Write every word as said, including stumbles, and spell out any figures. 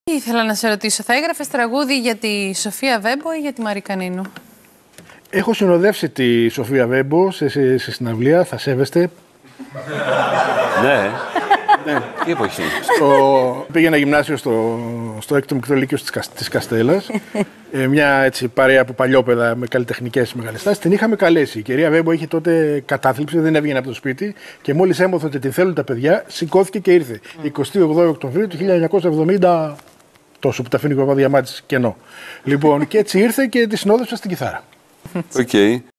Ήθελα να σε ρωτήσω, θα έγραφες τραγούδι για τη Σοφία Βέμπο ή για τη Μαρή Κανίνου? Έχω συνοδεύσει τη Σοφία Βέμπο σε, σε, σε συναυλία, θα σέβεστε. Ναι. Ναι. Τι εποχή? Στο... Πήγαινα γυμνάσιο στο, στο έκτο μικρό λύκειο της, της Καστέλλας. ε, μια έτσι παρέα από παλιόπαιδα με καλλιτεχνικές μεγαλεστάσεις. Την είχαμε καλέσει. Η κυρία Βέμπο είχε τότε κατάθλιψη, δεν έβγαινε από το σπίτι και μόλις έμαθε ότι την θέλουν τα παιδιά, σηκώθηκε και ήρθε. Mm. εικοστή ογδόη Οκτωβρίου του χίλια εννιακόσια εβδομήντα, τόσο που τα αφήνει η Παπαδιαμάτης κενό. Λοιπόν, και έτσι ήρθε και τη συνόδευσα στην κιθάρα. Οκ. Okay.